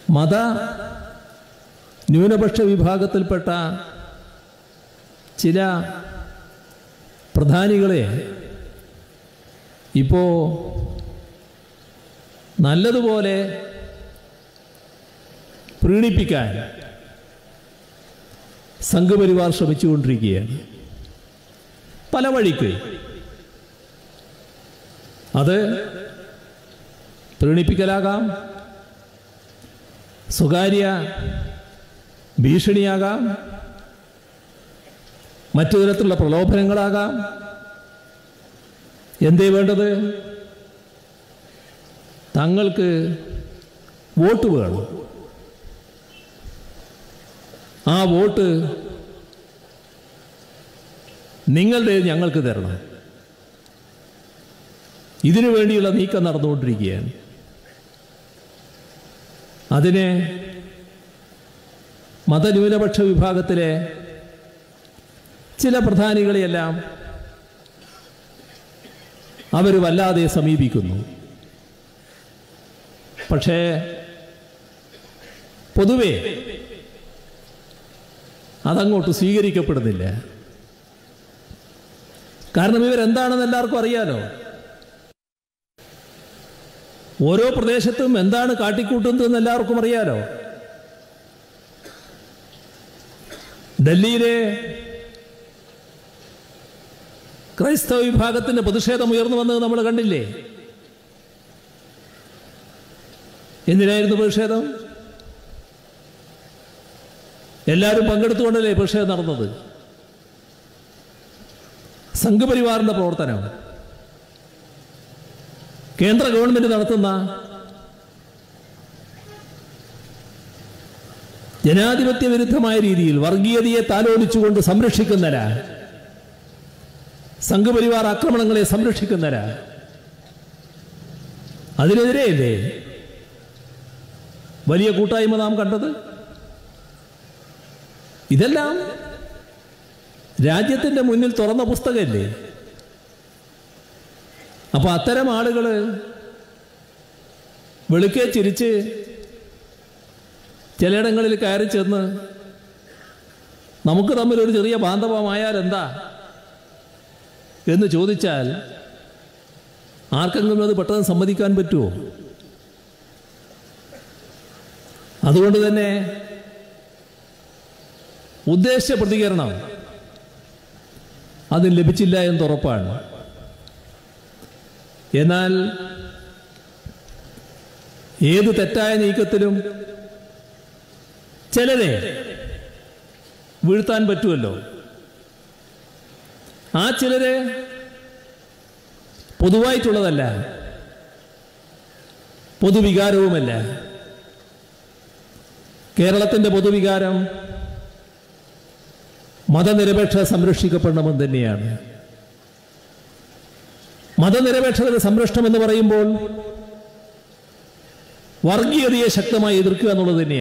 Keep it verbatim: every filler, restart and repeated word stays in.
മത ന്യൂനപക്ഷ വിഭാഗത്തിൽപ്പെട്ട ചില പ്രധാനികളെ ഇപ്പോൾ നല്ലതുപോലെ പ്രീണിപ്പിക്കാൻ സംഘപരിവാർ ശ്രമിച്ചുകൊണ്ടിരിക്കുകയാണ്. പല വഴിക്ക് അത് പ്രീണിപ്പിക്കലാകാം, സ്വകാര്യ ഭീഷണിയാകാം, മറ്റു തരത്തിലുള്ള പ്രലോഭനങ്ങളാകാം. എന്തേ വേണ്ടത്? തങ്ങൾക്ക് വോട്ട് വേണം. ആ വോട്ട് നിങ്ങളുടെ ഞങ്ങൾക്ക് തരണം. ഇതിനു വേണ്ടിയുള്ള നീക്കം നടന്നുകൊണ്ടിരിക്കുകയാണ്. അതിന് മതന്യൂനപക്ഷ വിഭാഗത്തിലെ ചില പ്രധാനികളെയെല്ലാം അവർ വല്ലാതെ സമീപിക്കുന്നു. പക്ഷേ പൊതുവെ അതങ്ങോട്ട് സ്വീകരിക്കപ്പെടുന്നില്ല. കാരണം ഇവരെന്താണെന്ന് എല്ലാവർക്കും അറിയാലോ. ഓരോ പ്രദേശത്തും എന്താണ് കാട്ടിക്കൂട്ടുന്നതെന്ന് എല്ലാവർക്കും അറിയാലോ. ഡൽഹിയിലെ ക്രൈസ്തവ വിഭാഗത്തിന്റെ പ്രതിഷേധം ഉയർന്നു വന്നത് നമ്മൾ കണ്ടില്ലേ? എന്തിനായിരുന്നു പ്രതിഷേധം? എല്ലാവരും പങ്കെടുത്തുകൊണ്ടല്ലേ പ്രതിഷേധം നടന്നത്? സംഘപരിവാറിന്റെ പ്രവർത്തനം, കേന്ദ്ര ഗവൺമെന്റ് നടത്തുന്ന ജനാധിപത്യ വിരുദ്ധമായ രീതിയിൽ വർഗീയതയെ താലോലിച്ചുകൊണ്ട് സംരക്ഷിക്കുന്നവരാ, സംഘപരിവാർ ആക്രമണങ്ങളെ സംരക്ഷിക്കുന്നവരാ. അതിനെതിരെയല്ലേ വലിയ കൂട്ടായ്മ നാം കണ്ടത്? ഇതെല്ലാം രാജ്യത്തിന്റെ മുന്നിൽ തുറന്ന പുസ്തകമല്ലേ? അപ്പൊ അത്തരം ആളുകൾ വെളുക്കെ ചിരിച്ച് ചിലയിടങ്ങളിൽ കയറി ചെന്ന് നമുക്ക് തമ്മിൽ ഒരു ചെറിയ ബാന്ധവമായാൽ എന്താ എന്ന് ചോദിച്ചാൽ ആർക്കെങ്കിലും അത് പെട്ടെന്ന് സമ്മതിക്കാൻ പറ്റുമോ? അതുകൊണ്ട് തന്നെ ഉദ്ദേശ പ്രതികരണം അത് ലഭിച്ചില്ല എന്ന് ഉറപ്പാണ്. എന്നാൽ ഏത് തെറ്റായ നീക്കത്തിലും ചിലരെ വീഴ്ത്താൻ പറ്റുമല്ലോ. ആ ചിലരെ പൊതുവായിട്ടുള്ളതല്ല, പൊതുവികാരവുമല്ല. കേരളത്തിൻ്റെ പൊതുവികാരം മതനിരപേക്ഷത സംരക്ഷിക്കപ്പെടണമെന്ന് തന്നെയാണ്. മതനിരപേക്ഷതയുടെ സംരക്ഷണം എന്ന് പറയുമ്പോൾ വർഗീയതയെ ശക്തമായി എതിർക്കുക എന്നുള്ളത് തന്നെയാണ്.